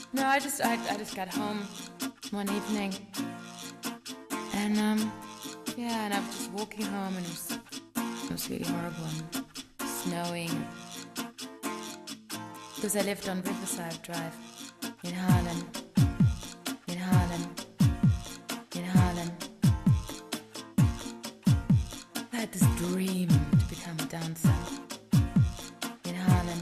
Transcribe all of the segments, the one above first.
No, I just got home one evening, and yeah, and I was just walking home, and it was really horrible and snowing. Because I lived on Riverside Drive in Harlem, in Harlem, in Harlem. I had this dream to become a dancer in Harlem.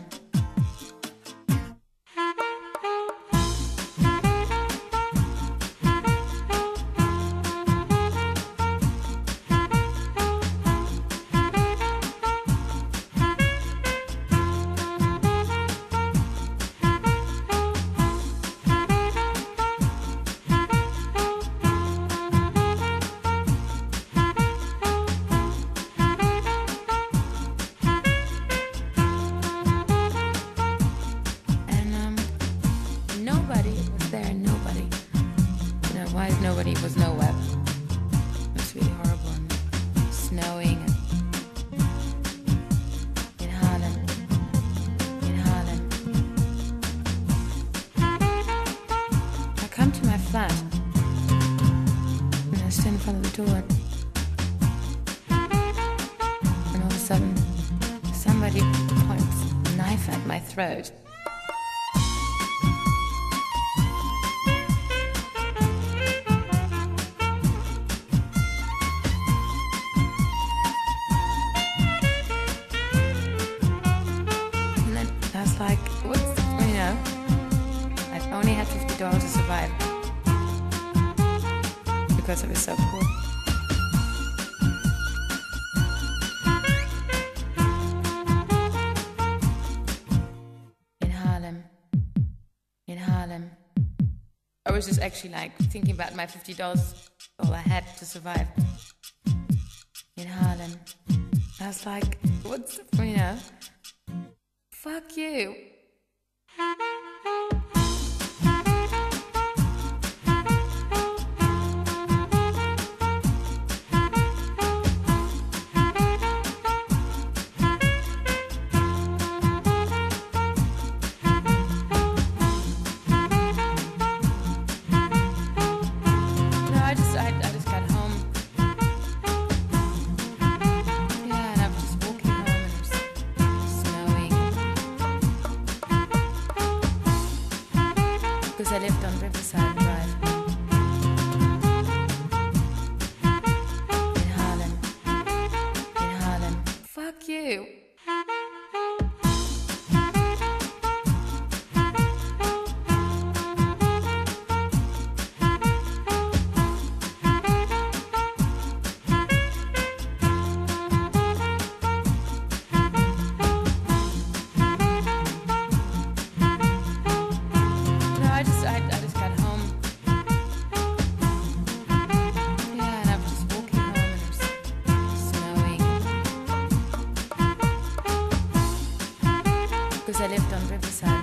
Nobody was nowhere. It was really horrible and snowing in Harlem, in Harlem. I come to my flat and I stand in front of the door, and all of a sudden somebody points a knife at my throat. Like, what's, I only had $50 to survive because I was so poor. In Harlem, in Harlem. I was just actually like thinking about my $50, all I had to survive. In Harlem. I was like, what's, fuck you. I just got home. Yeah, and I was just walking home, and it was snowing. Because I lived on Riverside Drive in Harlem, in Harlem. Fuck you. I just got home. Yeah, and I was just walking home, and it was snowing. Because I lived on Riverside.